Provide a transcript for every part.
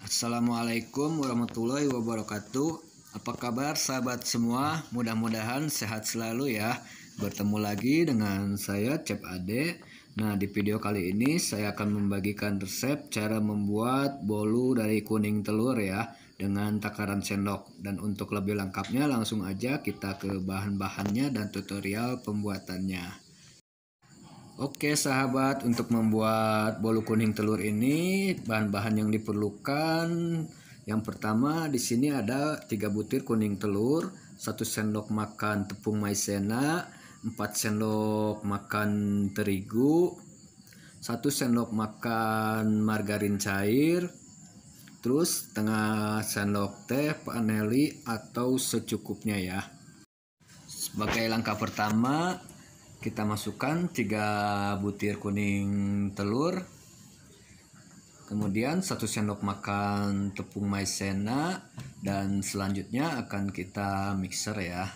Assalamualaikum warahmatullahi wabarakatuh. Apa kabar sahabat semua? Mudah-mudahan sehat selalu ya. Bertemu lagi dengan saya Cep Ade. Nah, di video kali ini saya akan membagikan resep cara membuat bolu dari kuning telur ya, dengan takaran sendok. Dan untuk lebih lengkapnya langsung aja kita ke bahan-bahannya dan tutorial pembuatannya. Oke sahabat, untuk membuat bolu kuning telur ini bahan-bahan yang diperlukan, yang pertama di sini ada 3 butir kuning telur, 1 sendok makan tepung maizena, 4 sendok makan terigu, 1 sendok makan margarin cair, terus setengah sendok teh vanili atau secukupnya ya. Sebagai langkah pertama, kita masukkan 3 butir kuning telur, kemudian 1 sendok makan tepung maizena, dan selanjutnya akan kita mixer ya.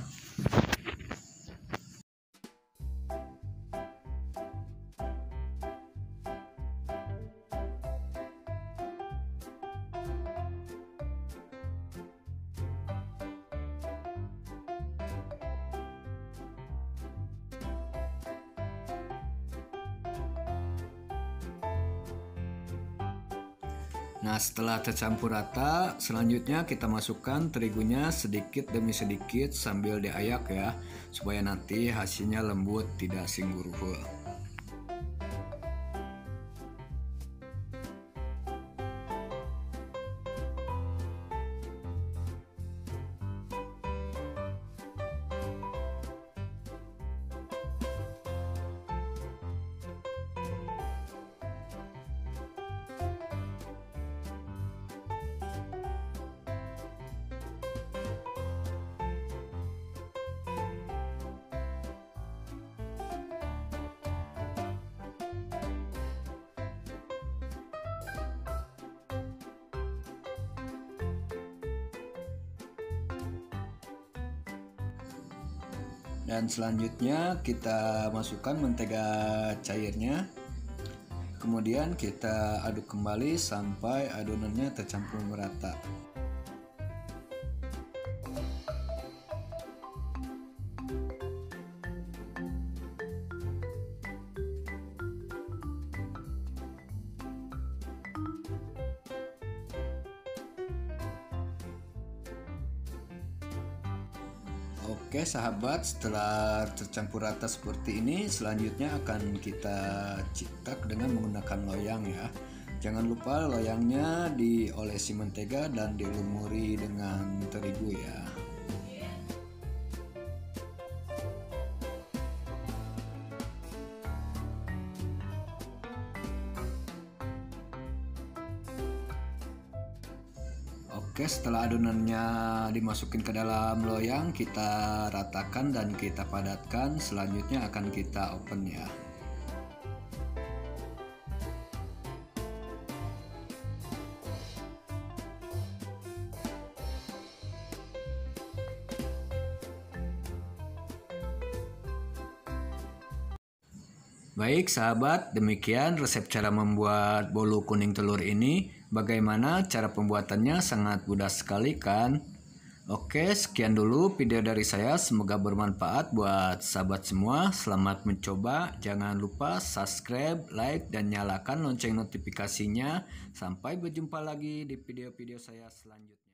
Nah, setelah tercampur rata, selanjutnya kita masukkan terigunya sedikit demi sedikit sambil diayak ya, supaya nanti hasilnya lembut, tidak singguruhul. Dan selanjutnya kita masukkan mentega cairnya, kemudian kita aduk kembali sampai adonannya tercampur merata. Oke sahabat, setelah tercampur rata seperti ini, selanjutnya akan kita cetak dengan menggunakan loyang ya. Jangan lupa loyangnya diolesi mentega dan dilumuri dengan terigu ya. Oke, setelah adonannya dimasukin ke dalam loyang, kita ratakan dan kita padatkan. Selanjutnya akan kita open ya. Baik sahabat, demikian resep cara membuat bolu kuning telur ini. Bagaimana cara pembuatannya? Sangat mudah sekali kan? Oke, sekian dulu video dari saya. Semoga bermanfaat buat sahabat semua. Selamat mencoba. Jangan lupa subscribe, like, dan nyalakan lonceng notifikasinya. Sampai berjumpa lagi di video-video saya selanjutnya.